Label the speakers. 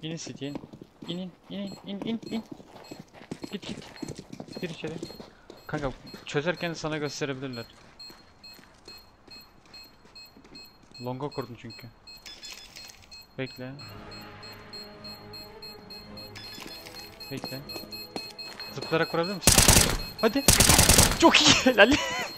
Speaker 1: İnin City'ye. İn. Git. Gir içeri. Kanka çözerken sana gösterebilirler. Longa kurdum çünkü. Bekle. Zıplayarak vurabilir misin? Hadi. Çok iyi helal.